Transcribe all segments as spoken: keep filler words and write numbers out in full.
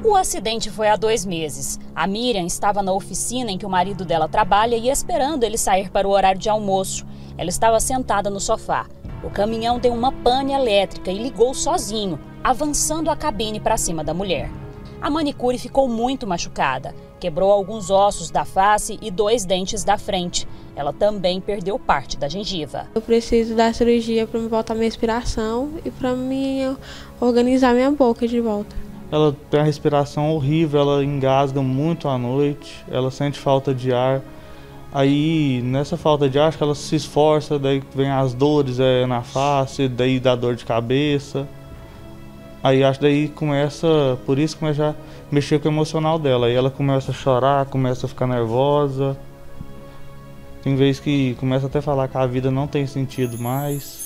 O acidente foi há dois meses. A Miriam estava na oficina em que o marido dela trabalha e esperando ele sair para o horário de almoço. Ela estava sentada no sofá. O caminhão deu uma pane elétrica e ligou sozinho, avançando a cabine para cima da mulher. A manicure ficou muito machucada. Quebrou alguns ossos da face e dois dentes da frente. Ela também perdeu parte da gengiva. Eu preciso da cirurgia para me voltar minha respiração e para me organizar minha boca de volta. Ela tem a respiração horrível, ela engasga muito à noite, ela sente falta de ar. Aí, nessa falta de ar, acho que ela se esforça, daí vem as dores é, na face, daí dá dor de cabeça. Aí acho que daí começa, por isso começa a mexer com o emocional dela. Aí ela começa a chorar, começa a ficar nervosa. Tem vezes que começa até a falar que a vida não tem sentido mais.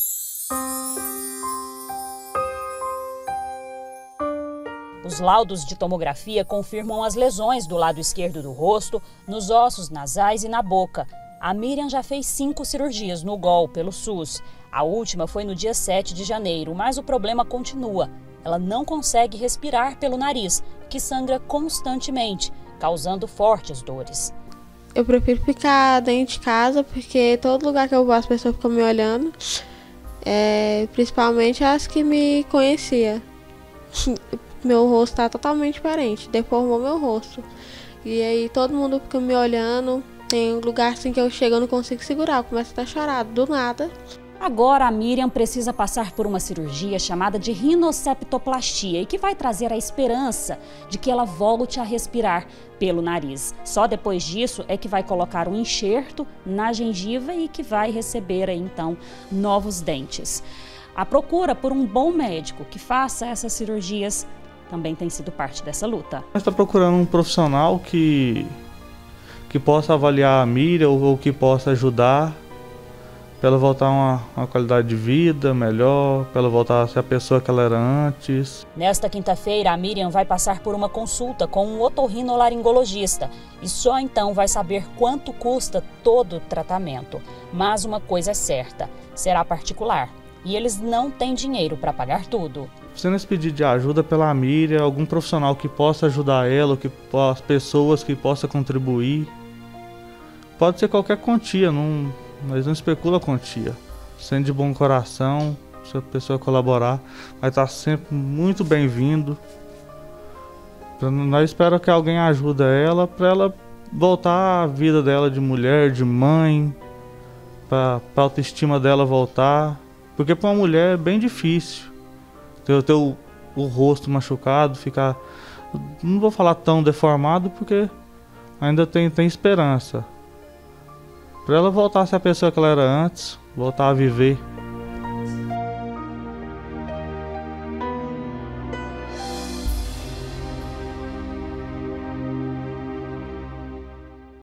Os laudos de tomografia confirmam as lesões do lado esquerdo do rosto, nos ossos nasais e na boca. A Miriam já fez cinco cirurgias no G O L pelo SUS. A última foi no dia sete de janeiro, mas o problema continua. Ela não consegue respirar pelo nariz, que sangra constantemente, causando fortes dores. Eu prefiro ficar dentro de casa, porque todo lugar que eu vou as pessoas ficam me olhando, é, principalmente as que me conheciam. Meu rosto está totalmente diferente, deformou meu rosto. E aí todo mundo fica me olhando, tem um lugar assim que eu chego e não consigo segurar, eu começo a chorar do nada. Agora a Miriam precisa passar por uma cirurgia chamada de rinoceptoplastia e que vai trazer a esperança de que ela volte a respirar pelo nariz. Só depois disso é que vai colocar um enxerto na gengiva e que vai receber aí, então, novos dentes. A procura por um bom médico que faça essas cirurgias também tem sido parte dessa luta. Nós estamos procurando um profissional que, que possa avaliar a Miriam ou, ou que possa ajudar para ela voltar a uma, uma qualidade de vida melhor, para ela voltar a ser a pessoa que ela era antes. Nesta quinta-feira, a Miriam vai passar por uma consulta com um otorrinolaringologista e só então vai saber quanto custa todo o tratamento. Mas uma coisa é certa, será particular e eles não têm dinheiro para pagar tudo. Se nesse pedido de ajuda pela Miriam, algum profissional que possa ajudar ela, que, as pessoas que possam contribuir, pode ser qualquer quantia, não, mas não especula quantia. Sendo de bom coração, se a pessoa colaborar, vai estar sempre muito bem-vindo. Nós esperamos que alguém ajude ela para ela voltar à vida dela de mulher, de mãe, para a autoestima dela voltar. Porque para uma mulher é bem difícil ter, ter o, o rosto machucado, ficar, não vou falar tão deformado porque ainda tem, tem esperança. Para ela voltar a ser a pessoa que ela era antes, voltar a viver.